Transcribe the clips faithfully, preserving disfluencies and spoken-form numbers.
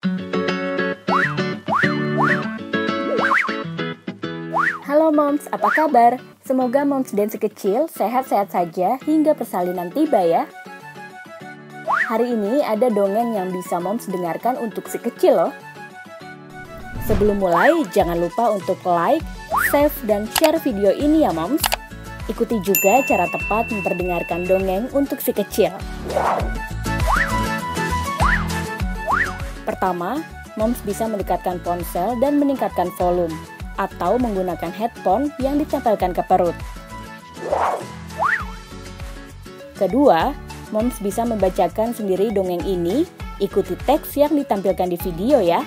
Halo Moms, apa kabar? Semoga Moms dan si kecil sehat-sehat saja hingga persalinan tiba ya. Hari ini ada dongeng yang bisa Moms dengarkan untuk si kecil loh. Sebelum mulai, jangan lupa untuk like, save, dan share video ini ya Moms. Ikuti juga cara tepat memperdengarkan dongeng untuk si kecil. Pertama, Moms bisa mendekatkan ponsel dan meningkatkan volume, atau menggunakan headphone yang ditempelkan ke perut. Kedua, Moms bisa membacakan sendiri dongeng ini, ikuti teks yang ditampilkan di video ya.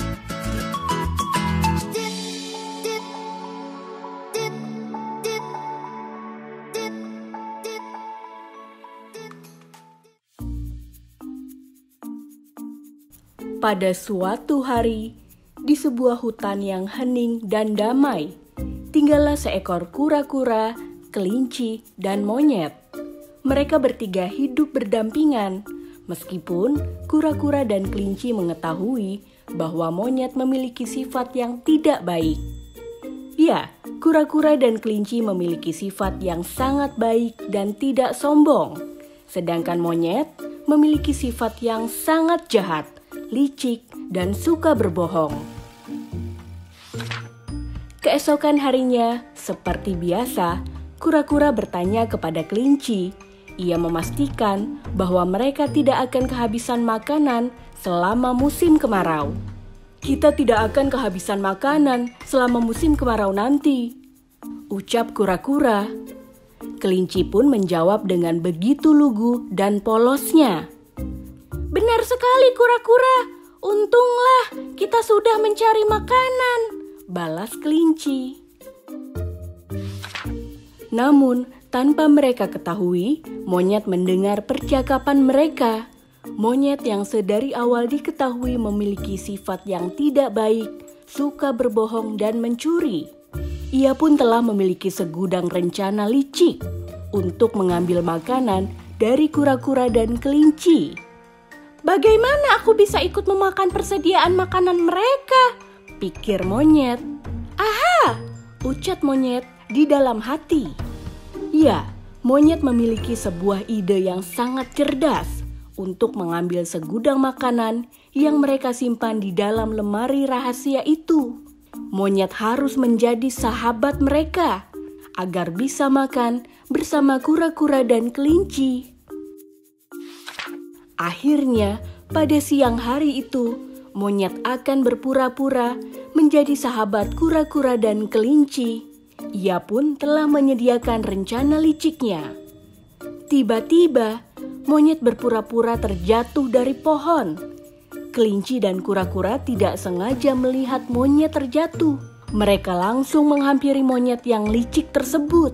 Pada suatu hari, di sebuah hutan yang hening dan damai, tinggallah seekor kura-kura, kelinci, dan monyet. Mereka bertiga hidup berdampingan, meskipun kura-kura dan kelinci mengetahui bahwa monyet memiliki sifat yang tidak baik. Ya, kura-kura dan kelinci memiliki sifat yang sangat baik dan tidak sombong, sedangkan monyet memiliki sifat yang sangat jahat, licik, dan suka berbohong. Keesokan harinya, seperti biasa, kura-kura bertanya kepada kelinci. Ia memastikan bahwa mereka tidak akan kehabisan makanan selama musim kemarau. "Kita tidak akan kehabisan makanan selama musim kemarau nanti," ucap kura-kura. Kelinci pun menjawab dengan begitu lugu dan polosnya. "Benar sekali kura-kura, untunglah kita sudah mencari makanan," balas kelinci. Namun, tanpa mereka ketahui, monyet mendengar percakapan mereka. Monyet yang sedari awal diketahui memiliki sifat yang tidak baik, suka berbohong dan mencuri. Ia pun telah memiliki segudang rencana licik untuk mengambil makanan dari kura-kura dan kelinci. "Bagaimana aku bisa ikut memakan persediaan makanan mereka?" pikir monyet. "Aha!" ucap monyet di dalam hati. Ya, monyet memiliki sebuah ide yang sangat cerdas untuk mengambil segudang makanan yang mereka simpan di dalam lemari rahasia itu. Monyet harus menjadi sahabat mereka agar bisa makan bersama kura-kura dan kelinci. Akhirnya, pada siang hari itu, monyet akan berpura-pura menjadi sahabat kura-kura dan kelinci. Ia pun telah menyediakan rencana liciknya. Tiba-tiba, monyet berpura-pura terjatuh dari pohon. Kelinci dan kura-kura tidak sengaja melihat monyet terjatuh. Mereka langsung menghampiri monyet yang licik tersebut.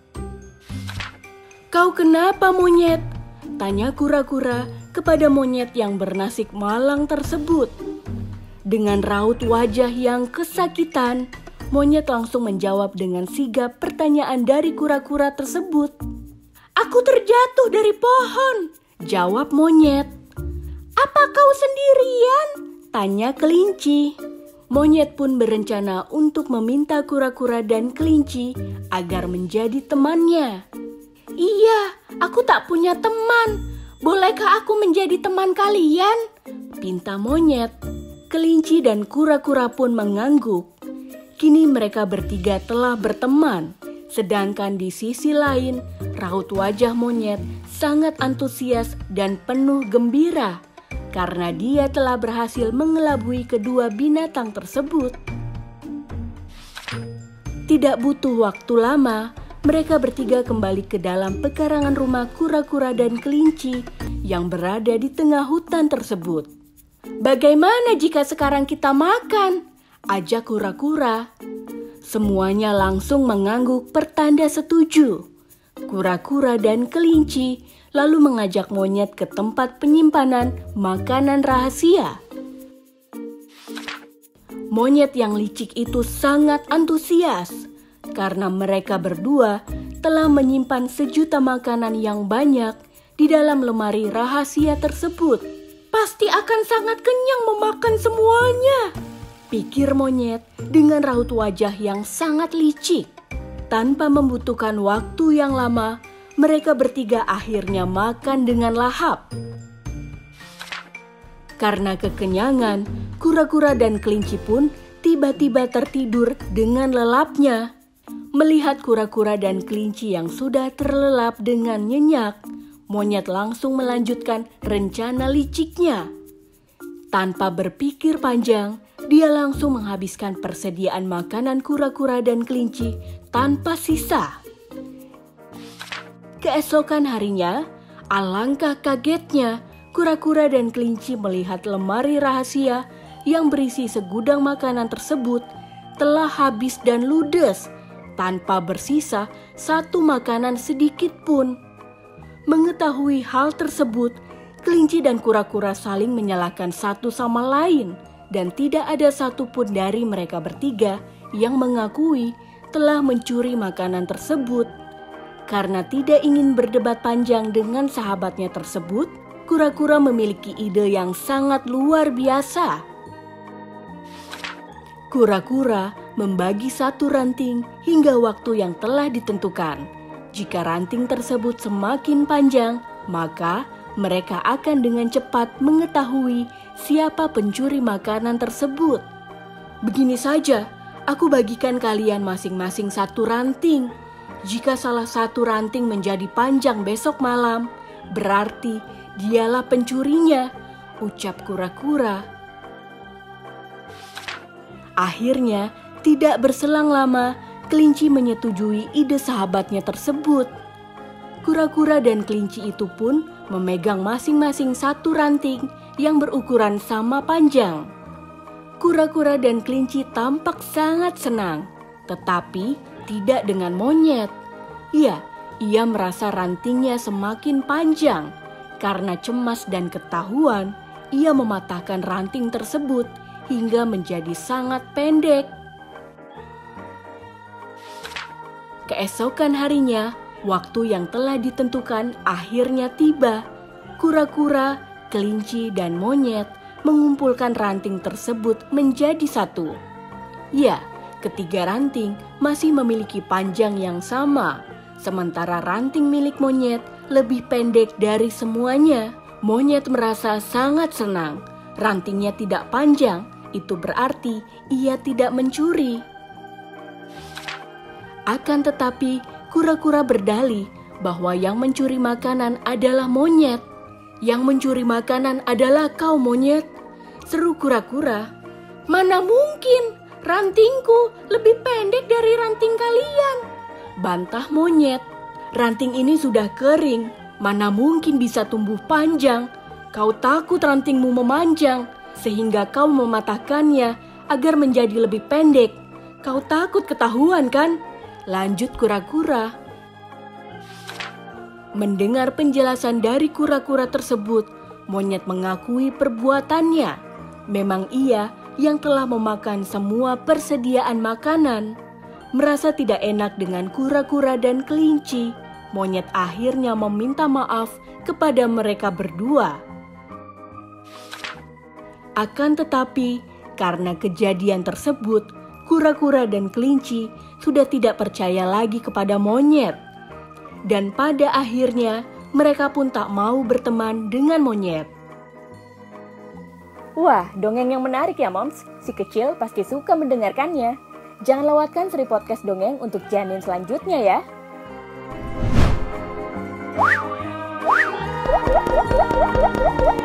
"Kau kenapa, monyet?" tanya kura-kura kepada monyet yang bernasib malang tersebut. Dengan raut wajah yang kesakitan, monyet langsung menjawab dengan sigap pertanyaan dari kura-kura tersebut. "Aku terjatuh dari pohon," jawab monyet. "Apa kau sendirian?" tanya kelinci. Monyet pun berencana untuk meminta kura-kura dan kelinci agar menjadi temannya. "Iya, aku tak punya teman. Bolehkah aku menjadi teman kalian?" pinta monyet. Kelinci dan kura-kura pun mengangguk. Kini mereka bertiga telah berteman, sedangkan di sisi lain, raut wajah monyet sangat antusias dan penuh gembira karena dia telah berhasil mengelabui kedua binatang tersebut. Tidak butuh waktu lama, mereka bertiga kembali ke dalam pekarangan rumah kura-kura dan kelinci yang berada di tengah hutan tersebut. "Bagaimana jika sekarang kita makan?" ajak kura-kura. Semuanya langsung mengangguk pertanda setuju. Kura-kura dan kelinci lalu mengajak monyet ke tempat penyimpanan makanan rahasia. Monyet yang licik itu sangat antusias karena mereka berdua telah menyimpan sejuta makanan yang banyak di dalam lemari rahasia tersebut. pasti akan sangat kenyang memakan semuanya, pikir monyet dengan raut wajah yang sangat licik. Tanpa membutuhkan waktu yang lama, mereka bertiga akhirnya makan dengan lahap. Karena kekenyangan, kura-kura dan kelinci pun tiba-tiba tertidur dengan lelapnya. Melihat kura-kura dan kelinci yang sudah terlelap dengan nyenyak, monyet langsung melanjutkan rencana liciknya. Tanpa berpikir panjang, dia langsung menghabiskan persediaan makanan kura-kura dan kelinci tanpa sisa. Keesokan harinya, alangkah kagetnya kura-kura dan kelinci melihat lemari rahasia yang berisi segudang makanan tersebut telah habis dan ludes, tanpa bersisa satu makanan sedikit pun. Mengetahui hal tersebut, kelinci dan kura-kura saling menyalahkan satu sama lain, dan tidak ada satupun dari mereka bertiga yang mengakui telah mencuri makanan tersebut. Karena tidak ingin berdebat panjang dengan sahabatnya tersebut, kura-kura memiliki ide yang sangat luar biasa. Kura-kura membagi satu ranting hingga waktu yang telah ditentukan. Jika ranting tersebut semakin panjang, maka mereka akan dengan cepat mengetahui siapa pencuri makanan tersebut. Begini saja, aku bagikan kalian masing-masing satu ranting. Jika salah satu ranting menjadi panjang besok malam, berarti dialah pencurinya, ucap kura-kura. Akhirnya, tidak berselang lama, kelinci menyetujui ide sahabatnya tersebut. Kura-kura dan kelinci itu pun memegang masing-masing satu ranting yang berukuran sama panjang. Kura-kura dan kelinci tampak sangat senang, tetapi tidak dengan monyet. Ya, ia merasa rantingnya semakin panjang. Karena cemas dan ketahuan, ia mematahkan ranting tersebut hingga menjadi sangat pendek. Keesokan harinya, waktu yang telah ditentukan akhirnya tiba. Kura-kura, kelinci, dan monyet mengumpulkan ranting tersebut menjadi satu. Ya, ketiga ranting masih memiliki panjang yang sama, sementara ranting milik monyet lebih pendek dari semuanya. Monyet merasa sangat senang. Rantingnya tidak panjang, itu berarti ia tidak mencuri. Akan tetapi, kura-kura berdalih bahwa yang mencuri makanan adalah monyet. Yang mencuri makanan adalah kau, monyet, seru kura-kura. Mana mungkin, rantingku lebih pendek dari ranting kalian, bantah monyet. Ranting ini sudah kering, mana mungkin bisa tumbuh panjang. Kau takut rantingmu memanjang, sehingga kau mematahkannya agar menjadi lebih pendek. Kau takut ketahuan kan? Lanjut kura-kura. Mendengar penjelasan dari kura-kura tersebut, monyet mengakui perbuatannya. Memang ia yang telah memakan semua persediaan makanan. Merasa tidak enak dengan kura-kura dan kelinci, monyet akhirnya meminta maaf kepada mereka berdua. Akan tetapi, karena kejadian tersebut, kura-kura dan kelinci sudah tidak percaya lagi kepada monyet. Dan pada akhirnya, mereka pun tak mau berteman dengan monyet. Wah, dongeng yang menarik ya, Moms. Si kecil pasti suka mendengarkannya. Jangan lewatkan seri podcast dongeng untuk janin selanjutnya ya.